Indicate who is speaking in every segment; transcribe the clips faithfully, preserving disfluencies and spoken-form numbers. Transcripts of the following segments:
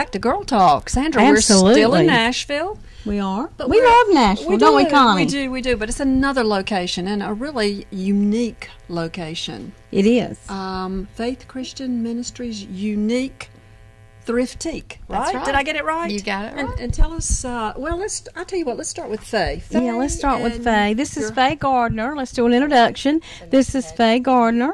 Speaker 1: back to Girl Talk. Sandra,
Speaker 2: Absolutely.
Speaker 1: we're still in Nashville.
Speaker 2: We are.
Speaker 1: But
Speaker 2: we love Nashville,
Speaker 1: we
Speaker 2: don't we,
Speaker 1: do,
Speaker 2: Connie?
Speaker 1: We do, we do. But it's another location, and a really unique location.
Speaker 2: It is.
Speaker 1: Um, Faith Christian Ministries unique Thriftique, right?
Speaker 3: That's right.
Speaker 1: Did I get it right?
Speaker 3: You got it right.
Speaker 1: And, and tell us, uh, well, let's, I'll tell you what, let's start with Faye. Faye
Speaker 2: Yeah, let's start with
Speaker 1: and
Speaker 2: Faye. This is
Speaker 1: your-
Speaker 2: Faye Gardner. Let's do an introduction. This is Faye Gardner.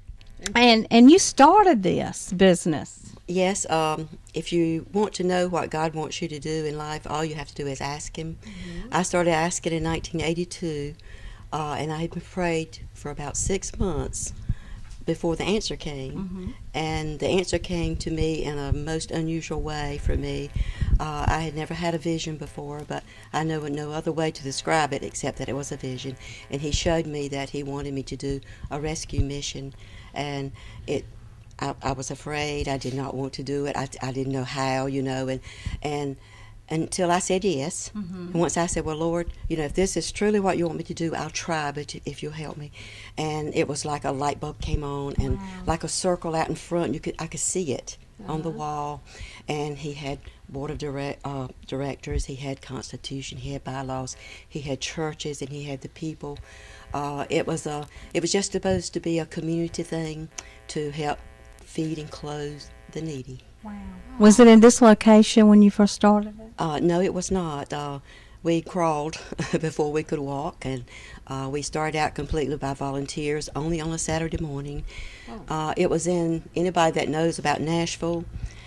Speaker 2: And and you started this business.
Speaker 4: Yes, um, if you want to know what God wants you to do in life, all you have to do is ask Him. Mm-hmm. I started asking in nineteen eighty-two, uh, and I had prayed for about six months before the answer came. Mm-hmm. And the answer came to me in a most unusual way for me. Uh, I had never had a vision before, but I know no other way to describe it except that it was a vision. And He showed me that He wanted me to do a rescue mission. And it I, I was afraid. I did not want to do it. I, I didn't know how, you know, and and until I said yes. Mm-hmm. And once I said, well, Lord, you know, if this is truly what you want me to do, I'll try, but if you'll help me. And it was like a light bulb came on, and wow. like a circle out in front, you could I could see it uh-huh. on the wall. And He had board of direct, uh, directors, He had constitution, He had bylaws, He had churches, and He had the people. Uh, it was a, it was just supposed to be a community thing to help feed and clothe the needy.
Speaker 2: Wow. Was it in this location when you first started it?
Speaker 4: Uh, no, it was not. Uh, we crawled before we could walk, and uh, we started out completely by volunteers, only on a Saturday morning. Oh. Uh, it was in, anybody that knows about Nashville,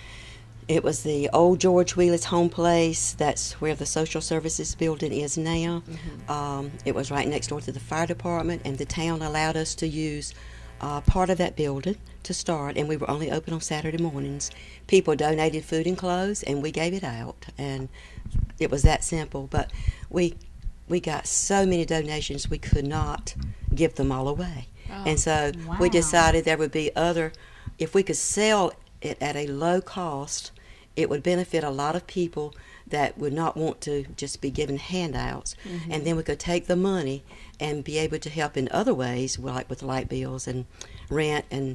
Speaker 4: it was the old George Wheeler's home place. That's where the social services building is now. Mm-hmm. um, it was right next door to the fire department, and the town allowed us to use uh, part of that building to start, and we were only open on Saturday mornings. People donated food and clothes, and we gave it out, and it was that simple. But we we got so many donations, we could not give them all away. Oh, and so wow. we decided there would be other, if we could sell it at a low cost, it would benefit a lot of people that would not want to just be given handouts. Mm-hmm. And then we could take the money and be able to help in other ways, like with light bills and rent and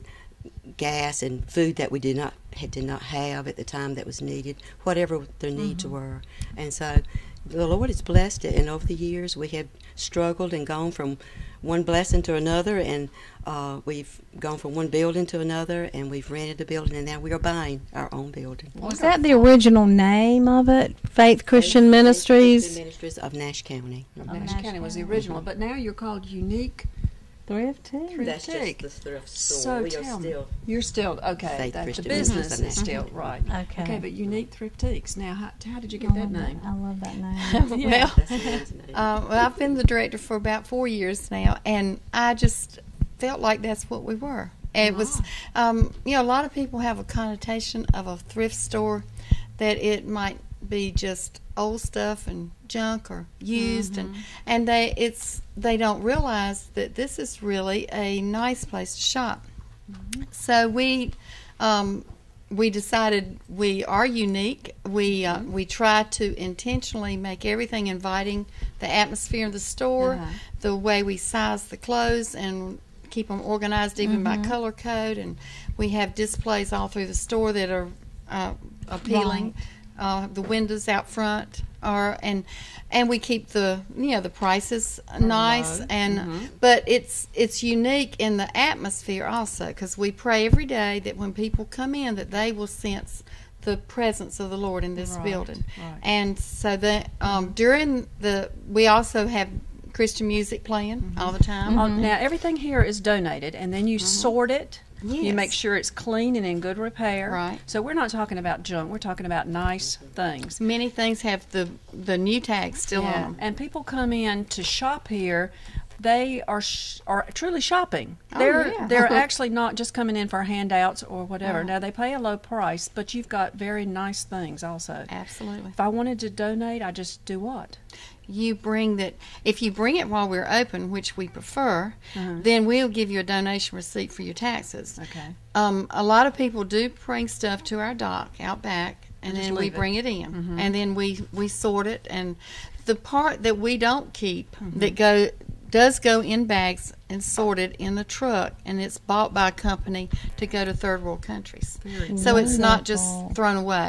Speaker 4: gas and food that we did not did not have at the time that was needed, whatever their needs mm-hmm. were. And so the Lord has blessed it, and over the years we have struggled and gone from one blessing to another, and uh, we've gone from one building to another, and we've rented a building, and now we are buying our own building.
Speaker 2: Was that the original name of it? Faith Christian
Speaker 4: Faith,
Speaker 2: Ministries?
Speaker 4: Faith Christian Ministries of Nash County.
Speaker 1: Of Nash, Nash County was the original, but now you're called Unique
Speaker 2: Thriftique.
Speaker 4: That's just the thrift store.
Speaker 1: So
Speaker 4: we
Speaker 1: tell
Speaker 4: are
Speaker 1: me,
Speaker 4: still
Speaker 1: you're still okay. That, the business is still right.
Speaker 2: Okay.
Speaker 1: Okay, but Unique Thriftiques. Now, how, how did you get that name?
Speaker 2: I love that name.
Speaker 1: Yeah.
Speaker 3: Well, uh, well, I've been the director for about four years now, and I just felt like that's what we were. It was, um, you know, a lot of people have a connotation of a thrift store that it might be just old stuff and junk or used, mm-hmm. and and they it's they don't realize that this is really a nice place to shop. Mm-hmm. So we um, we decided we are unique. We uh, we try to intentionally make everything inviting. The atmosphere of the store, uh-huh. the way we size the clothes and keep them organized even mm-hmm. by color code, and we have displays all through the store that are uh, appealing. Right. Uh, the windows out front are, and and we keep the you know the prices nice, and mm-hmm. but it's it's unique in the atmosphere also, because we pray every day that when people come in that they will sense the presence of the Lord in this
Speaker 1: right.
Speaker 3: building.
Speaker 1: Right.
Speaker 3: And so that um, during the we also have Christian music playing mm-hmm. all the time.
Speaker 1: Mm-hmm. Now everything here is donated, and then you mm-hmm. sort it.
Speaker 3: Yes.
Speaker 1: You make sure it's clean and in good repair.
Speaker 3: Right.
Speaker 1: So we're not talking about junk. We're talking about nice things.
Speaker 3: Many things have the the new tags still
Speaker 1: yeah.
Speaker 3: on them.
Speaker 1: And people come in to shop here. They are sh- are truly shopping.
Speaker 3: Oh,
Speaker 1: they're
Speaker 3: yeah.
Speaker 1: they're actually not just coming in for handouts or whatever.
Speaker 3: Right.
Speaker 1: Now they pay a low price, but you've got very nice things also.
Speaker 3: Absolutely.
Speaker 1: If I wanted to donate, I just do what?
Speaker 3: You bring that, if you bring it while we're open, which we prefer,
Speaker 1: uh-huh.
Speaker 3: then we'll give you a donation receipt for your taxes.
Speaker 1: Okay.
Speaker 3: Um, a lot of people do bring stuff to our dock out back, and
Speaker 1: Just
Speaker 3: then we
Speaker 1: leave it.
Speaker 3: bring it in,
Speaker 1: Mhm.
Speaker 3: and then we, we sort it. And the part that we don't keep
Speaker 1: Mhm.
Speaker 3: that go does go in bags and sorted in the truck, and it's bought by a company to go to third world countries.
Speaker 1: Very
Speaker 3: So it's not just
Speaker 2: Wonderful.
Speaker 3: thrown away.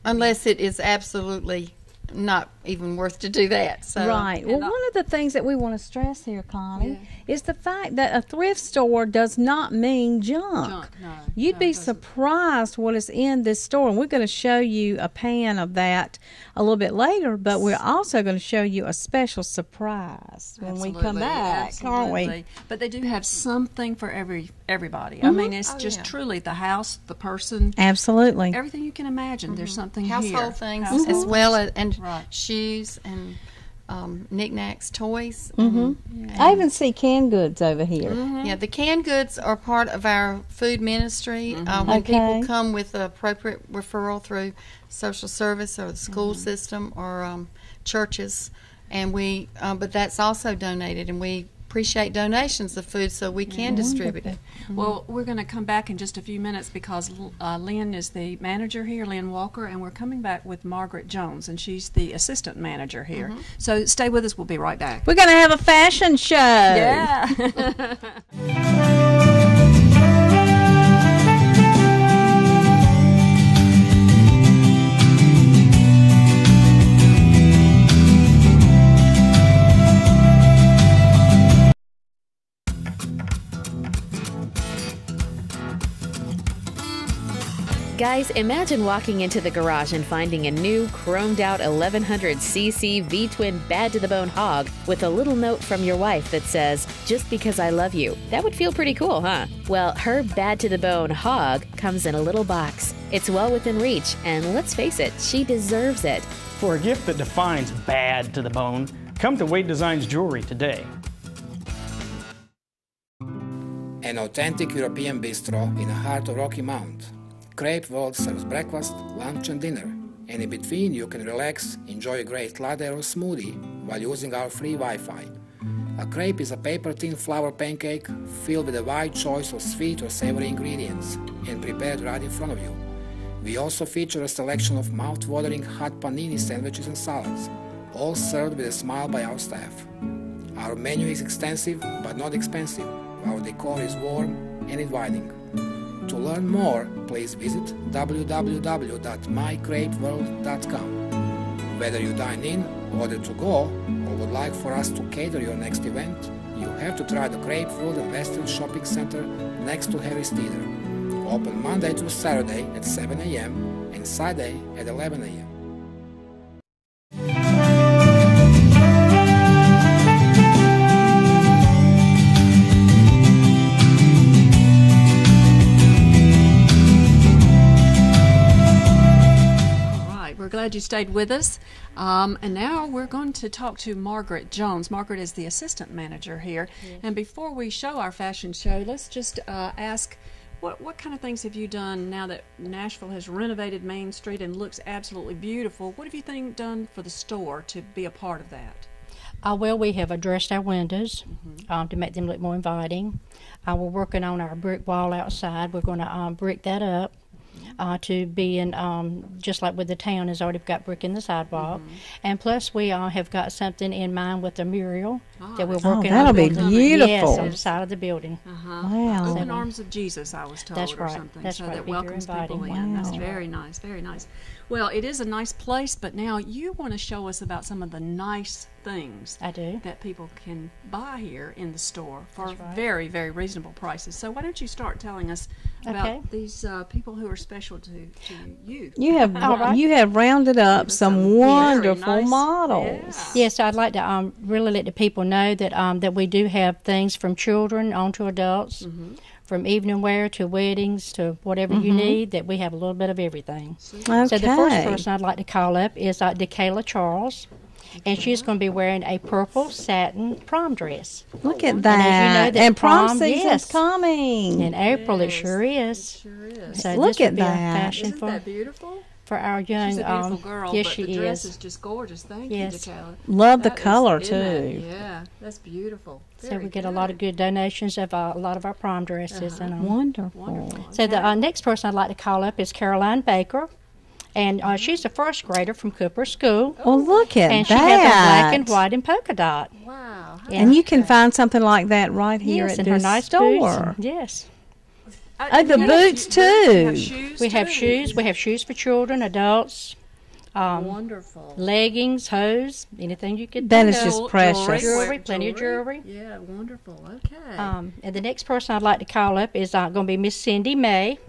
Speaker 3: unless it is absolutely not even worth to do that. So
Speaker 2: Right. Well,
Speaker 1: And I-
Speaker 2: one of the things that we want to stress here, Connie, is the fact that a thrift store does not mean junk.
Speaker 1: Junk, no,
Speaker 2: You'd
Speaker 1: no,
Speaker 2: be
Speaker 1: it doesn't.
Speaker 2: surprised what is in this store. And we're going to show you a pan of that a little bit later, but we're also going to show you a special surprise when we come
Speaker 1: Absolutely,
Speaker 2: back, aren't we?
Speaker 1: absolutely. But they do have something for every everybody. I mean, it's
Speaker 3: Oh,
Speaker 1: just
Speaker 3: yeah.
Speaker 1: truly the house, the person,
Speaker 2: Absolutely.
Speaker 1: everything you can imagine. There's something
Speaker 3: household
Speaker 1: here.
Speaker 3: things
Speaker 1: Household
Speaker 3: as well as and
Speaker 1: Right.
Speaker 3: shoes and um, knickknacks, toys.
Speaker 2: Mm-hmm. I even see canned goods over here.
Speaker 3: Yeah, the canned goods are part of our food ministry. Uh, when
Speaker 2: Okay.
Speaker 3: people come with the appropriate referral through social service or the school system or um, churches, and we, uh, but that's also donated, and we appreciate donations of food so we can distribute it.
Speaker 1: Well, we're going to come back in just a few minutes because uh, Lynn is the manager here, Lynn Walker, and we're coming back with Margaret Jones, and she's the assistant manager here. So stay with us. We'll be right back.
Speaker 2: We're going to have a fashion show.
Speaker 1: Yeah.
Speaker 5: Guys, imagine walking into the garage and finding a new, chromed-out eleven hundred c c V-twin bad-to-the-bone hog with a little note from your wife that says, "Just because I love you." That would feel pretty cool, huh? Well, her bad-to-the-bone hog comes in a little box. It's well within reach, and let's face it, she deserves it.
Speaker 6: For a gift that defines bad to the bone, come to Wade Designs Jewelry today.
Speaker 7: An authentic European bistro in the heart of Rocky Mount. Crepe World serves breakfast, lunch and dinner, and in between you can relax, enjoy a great latte or smoothie while using our free Wi-Fi. A crepe is a paper-thin flour pancake filled with a wide choice of sweet or savory ingredients and prepared right in front of you. We also feature a selection of mouth-watering hot panini sandwiches and salads, all served with a smile by our staff. Our menu is extensive but not expensive. Our decor is warm and inviting. To learn more, please visit w w w dot my crepe world dot com. Whether you dine in, order to go, or would like for us to cater your next event, you have to try the Crepe World at Westfield Shopping Center next to Harry's Theater. Open Monday to Saturday at seven a m and Sunday at eleven a m
Speaker 1: We're glad you stayed with us. Um, and now we're going to talk to Margaret Jones. Margaret is the assistant manager here. Yes. And before we show our fashion show, let's just uh, ask, what, what kind of things have you done now that Nashville has renovated Main Street and looks absolutely beautiful? What have you think done for the store to be a part of that?
Speaker 8: Uh, well, we have addressed our windows mm-hmm. um, to make them look more inviting. Uh, we're working on our brick wall outside. We're going to um, brick that up. Uh, to be in, um, just like with the town has already got brick in the sidewalk. Mm-hmm. And plus we uh, have got something in mind with the mural
Speaker 1: oh,
Speaker 8: that we're
Speaker 2: oh,
Speaker 8: working
Speaker 2: that'll
Speaker 8: on.
Speaker 2: be
Speaker 8: building.
Speaker 2: beautiful.
Speaker 8: Yes, on the side of the building.
Speaker 1: Uh-huh.
Speaker 2: Wow.
Speaker 1: Open Arms of Jesus, I was told,
Speaker 8: That's
Speaker 1: or
Speaker 8: right.
Speaker 1: something.
Speaker 8: That's
Speaker 1: so
Speaker 8: right.
Speaker 1: that
Speaker 8: People
Speaker 1: welcomes
Speaker 8: inviting.
Speaker 1: people in.
Speaker 2: Wow.
Speaker 1: That's very nice, very nice. Well, it is a nice place, but now you want to show us about some of the nice things
Speaker 8: I do.
Speaker 1: that people can buy here in the store for
Speaker 8: That's right.
Speaker 1: very, very reasonable prices. So why don't you start telling us about
Speaker 8: Okay.
Speaker 1: these uh, people who are special to, to you?
Speaker 2: You have
Speaker 8: All right.
Speaker 2: you have rounded up some
Speaker 1: some very
Speaker 2: wonderful
Speaker 1: nice-
Speaker 2: models.
Speaker 1: Yeah.
Speaker 8: Yes, so I'd like to um, really let the people know that um, that we do have things from children on to adults,
Speaker 1: Mm-hmm.
Speaker 8: from evening wear to weddings to whatever you need, that we have a little bit of everything.
Speaker 2: Okay.
Speaker 8: So the first person I'd like to call up is uh, DeKayla Charles, and she's going to be wearing a purple satin prom dress.
Speaker 2: Look at
Speaker 8: And
Speaker 2: that.
Speaker 8: as you know, that
Speaker 2: and prom,
Speaker 8: prom,
Speaker 2: season's
Speaker 8: yes.
Speaker 2: coming.
Speaker 8: In April, it
Speaker 1: Yes,
Speaker 8: sure is.
Speaker 1: Sure is.
Speaker 8: So
Speaker 2: Look
Speaker 8: this would
Speaker 2: at
Speaker 8: be a
Speaker 2: that.
Speaker 8: fashion
Speaker 1: Isn't
Speaker 8: for,
Speaker 1: that beautiful?
Speaker 8: for our young.
Speaker 1: She's a beautiful
Speaker 8: um,
Speaker 1: girl,
Speaker 8: yes,
Speaker 1: but
Speaker 8: she
Speaker 1: the dress
Speaker 8: is.
Speaker 1: is just gorgeous. Thank
Speaker 8: Yes.
Speaker 1: you, DeKayla.
Speaker 2: Love the
Speaker 1: That is-
Speaker 2: color
Speaker 1: isn't that-
Speaker 2: too.
Speaker 1: Yeah, that's beautiful.
Speaker 8: So
Speaker 1: Very
Speaker 8: we get a lot of good donations of uh, a lot of our prom dresses.
Speaker 1: Uh-huh.
Speaker 8: and um,
Speaker 2: Wonderful.
Speaker 1: Wonderful.
Speaker 8: So the uh, next person I'd like to call up is Caroline Baker, and uh, she's a first grader from Cooper School,
Speaker 2: Well, look at
Speaker 8: and she
Speaker 2: that.
Speaker 8: has a black and white and polka dot.
Speaker 1: Wow.
Speaker 8: Yeah.
Speaker 2: And you can find something like that right here
Speaker 8: yes,
Speaker 2: at
Speaker 8: and
Speaker 2: this
Speaker 8: her nice
Speaker 2: store.
Speaker 8: boots. Yes,
Speaker 1: Uh,
Speaker 2: Oh, the
Speaker 1: you have
Speaker 2: boots,
Speaker 1: shoes- you
Speaker 2: too.
Speaker 1: have shoes
Speaker 8: we have
Speaker 1: too.
Speaker 8: shoes. We have shoes for children, adults. Um,
Speaker 1: Wonderful.
Speaker 8: Leggings, hose, anything you could
Speaker 2: That
Speaker 8: think
Speaker 2: is
Speaker 8: of.
Speaker 2: just precious.
Speaker 8: Jewelry, plenty of jewelry.
Speaker 1: Yeah, wonderful. Okay.
Speaker 8: Um, and the next person I'd like to call up is uh, going to be Miss Cindy May.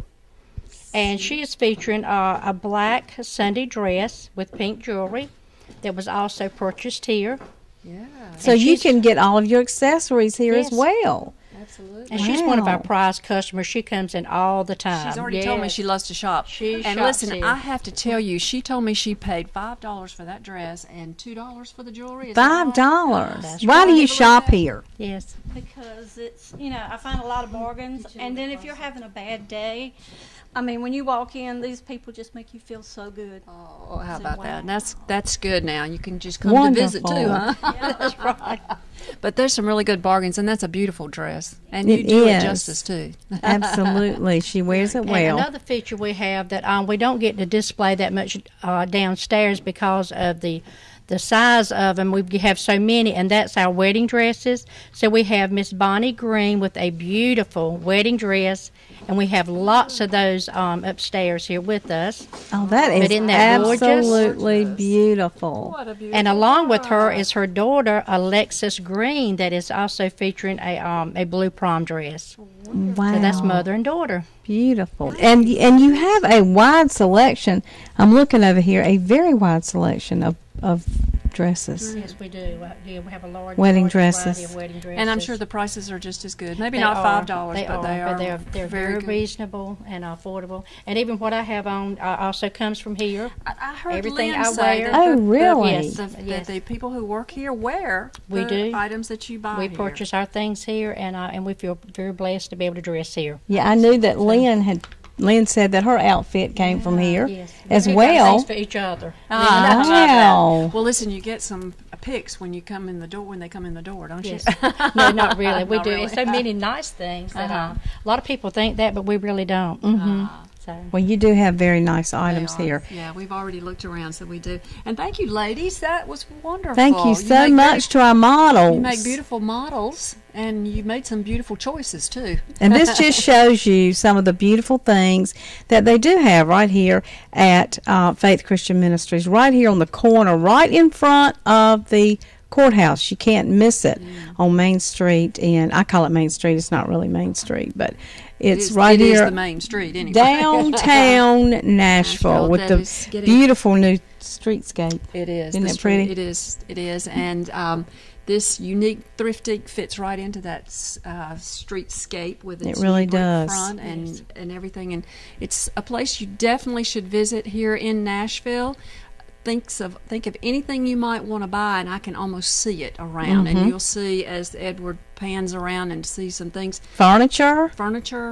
Speaker 8: And she is featuring uh, a black Sunday dress with pink jewelry that was also purchased here.
Speaker 1: Yeah.
Speaker 2: So
Speaker 8: And
Speaker 2: you
Speaker 8: she's-
Speaker 2: can get all of your accessories here as
Speaker 8: Yes.
Speaker 2: well.
Speaker 1: Absolutely.
Speaker 8: And she's one of our
Speaker 2: Wow.
Speaker 8: prized customers. She comes in all the time.
Speaker 1: She's already told me
Speaker 8: Yes.
Speaker 1: she loves to shop.
Speaker 8: She
Speaker 1: and
Speaker 8: shops
Speaker 1: listen,
Speaker 8: here.
Speaker 1: I have to tell you, she told me she paid five dollars for that dress and two dollars for the jewelry. Is that
Speaker 2: Five
Speaker 1: right?
Speaker 2: dollars.
Speaker 8: That's
Speaker 2: Why do
Speaker 1: right.
Speaker 2: you shop here?
Speaker 8: Yes.
Speaker 9: Because it's, you know, I find a lot of bargains. And then if you're having a bad day, I mean, when you walk in, these people just make you feel so good.
Speaker 1: Oh, how
Speaker 9: So,
Speaker 1: about
Speaker 9: wow.
Speaker 1: that? And that's that's good. Now you can just come to visit too,
Speaker 2: Wonderful.
Speaker 1: huh?
Speaker 9: Yeah, that's right.
Speaker 1: But there's some really good bargains, and that's a beautiful dress, and you
Speaker 2: It
Speaker 1: do it
Speaker 2: is.
Speaker 1: justice too.
Speaker 2: Absolutely. She wears it
Speaker 8: And
Speaker 2: well.
Speaker 8: another feature we have that um, we don't get to display that much uh, downstairs because of the the size of them. We have so many, and that's our wedding dresses. So we have Miss Bonnie Green with a beautiful wedding dress, and we have lots of those um, upstairs here with us.
Speaker 2: Oh, that is
Speaker 8: But isn't that gorgeous?
Speaker 2: absolutely beautiful.
Speaker 1: What a beautiful
Speaker 8: And along with her is her daughter Alexis Green, that is also featuring a um, a blue prom dress.
Speaker 2: Wow.
Speaker 8: So that's mother and daughter.
Speaker 2: Beautiful. And and you have a wide selection. I'm looking over here, a very wide selection of, of dresses.
Speaker 8: Yes, we do. Uh, yeah, we have a large
Speaker 2: Wedding
Speaker 8: large variety
Speaker 2: dresses.
Speaker 8: of wedding dresses.
Speaker 1: And I'm sure the prices are just as good. Maybe
Speaker 8: They
Speaker 1: not
Speaker 8: are.
Speaker 1: five dollars,
Speaker 8: They
Speaker 1: but
Speaker 8: are,
Speaker 1: they are.
Speaker 8: But they're, they're very,
Speaker 1: good.
Speaker 8: reasonable and affordable. And even what I have on uh, also comes from here.
Speaker 1: I, I heard
Speaker 8: Everything
Speaker 1: Lynn
Speaker 8: I
Speaker 1: say
Speaker 8: wear-
Speaker 1: that
Speaker 2: Oh,
Speaker 1: the,
Speaker 2: really?
Speaker 1: The,
Speaker 8: Yes,
Speaker 1: the, the,
Speaker 8: yes.
Speaker 1: the people who work here wear
Speaker 8: We
Speaker 1: the
Speaker 8: do.
Speaker 1: items that you buy
Speaker 8: We
Speaker 1: here.
Speaker 8: purchase our things here, and uh, and we feel very blessed to be able to dress here.
Speaker 2: Yeah, I knew that Lynn had. Lynn said that her outfit came from here
Speaker 8: Yes,
Speaker 2: as
Speaker 8: we got
Speaker 2: well.
Speaker 8: things for each other.
Speaker 1: Ah,
Speaker 2: Wow.
Speaker 1: Well, listen, you get some pics when you come in the door. When they come in the door, don't
Speaker 8: Yes.
Speaker 1: you?
Speaker 8: No, not really. We
Speaker 1: Not
Speaker 8: do.
Speaker 1: really.
Speaker 8: It's so many nice things that
Speaker 1: Uh-huh.
Speaker 8: uh, a lot of people think that, but we really don't. Mm-hmm. So.
Speaker 2: Well, you do have very nice
Speaker 1: They
Speaker 2: items
Speaker 1: are.
Speaker 2: here.
Speaker 1: Yeah, we've already looked around, so we do. And thank you, ladies. That was wonderful.
Speaker 2: Thank you so
Speaker 1: make
Speaker 2: much
Speaker 1: very-
Speaker 2: to our models.
Speaker 1: You make beautiful models, and you made some beautiful choices too.
Speaker 2: And this just shows you some of the beautiful things that they do have right here at uh, Faith Christian Ministries, right here on the corner, right in front of the courthouse. You can't miss it on Main Street, and I call it Main Street. It's not really Main Street, but it's
Speaker 1: it is,
Speaker 2: right
Speaker 1: it
Speaker 2: here.
Speaker 1: is the main street anyway.
Speaker 2: Downtown Nashville,
Speaker 1: Nashville,
Speaker 2: with
Speaker 1: that
Speaker 2: the
Speaker 1: is getting-
Speaker 2: beautiful new streetscape.
Speaker 1: It is.
Speaker 2: Isn't
Speaker 1: the
Speaker 2: it
Speaker 1: street-
Speaker 2: pretty?
Speaker 1: It is. It is. And um, this unique thrifty fits right into that uh, streetscape with its
Speaker 2: It really
Speaker 1: brick
Speaker 2: does.
Speaker 1: front and and everything. And it's a place you definitely should visit here in Nashville. Thinks of think of anything you might want to buy, and I can almost see it around.
Speaker 2: Mm-hmm.
Speaker 1: And you'll see as Edward pans around and see some things,
Speaker 2: Furniture.
Speaker 1: furniture.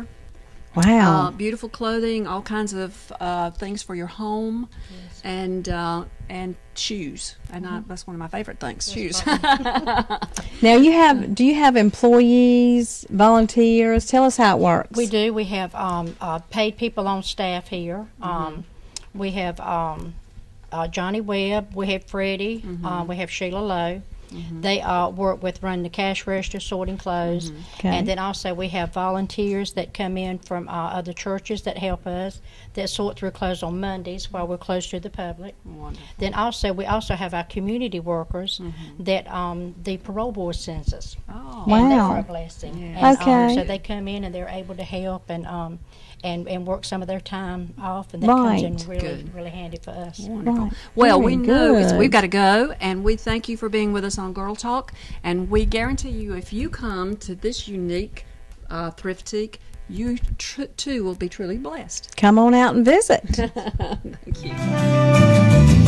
Speaker 2: Wow.
Speaker 1: Uh, beautiful clothing, all kinds of uh, things for your home, and uh, and shoes. And I, that's one of my favorite things, shoes.
Speaker 2: Now you have. Do you have employees, volunteers? Tell us how it works.
Speaker 8: We do. We have um, uh, paid people on staff here. Um, we have um, uh, Johnny Webb. We have Freddie. Uh, we have Sheila Lowe. They uh, work with running the cash register, sorting clothes,
Speaker 2: Okay.
Speaker 8: and then also we have volunteers that come in from uh, other churches that help us that sort through clothes on Mondays while we're closed to the public.
Speaker 1: Wonderful.
Speaker 8: Then also we also have our community workers that um, the parole board sends us.
Speaker 1: Oh,
Speaker 8: And
Speaker 2: Wow.
Speaker 8: they're a blessing.
Speaker 1: Yeah.
Speaker 8: And, um,
Speaker 2: Okay.
Speaker 8: so they come in and they're able to help and um, and, and work some of their time off, and that
Speaker 2: Right.
Speaker 8: comes in really
Speaker 1: Good.
Speaker 8: really handy for us.
Speaker 1: wonderful.
Speaker 2: Right.
Speaker 1: Well,
Speaker 2: Very
Speaker 1: we know it's,
Speaker 2: good.
Speaker 1: we've got to go, and we thank you for being with us on Girl Talk. And we guarantee you, if you come to this unique uh, thriftique, you tr- too will be truly blessed.
Speaker 2: Come on out and visit.
Speaker 1: Thank you.